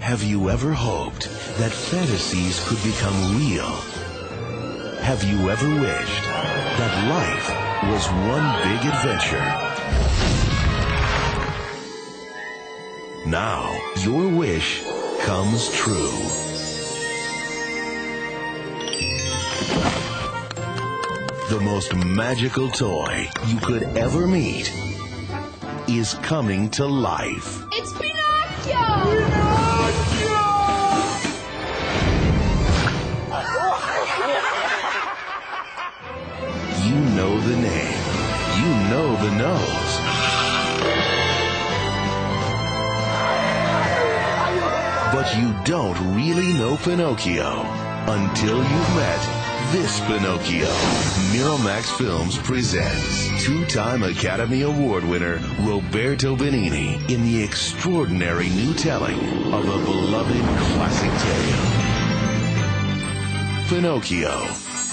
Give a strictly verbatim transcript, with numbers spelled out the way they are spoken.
Have you ever hoped that fantasies could become real? Have you ever wished that life was one big adventure? Now, your wish comes true. The most magical toy you could ever meet is coming to life. It's Pinocchio! Pinocchio! You know the name. You know the nose. But you don't really know Pinocchio until you've met this Pinocchio. Miramax Films presents two-time Academy Award winner Roberto Benigni in the extraordinary new telling of a beloved classic tale. Pinocchio,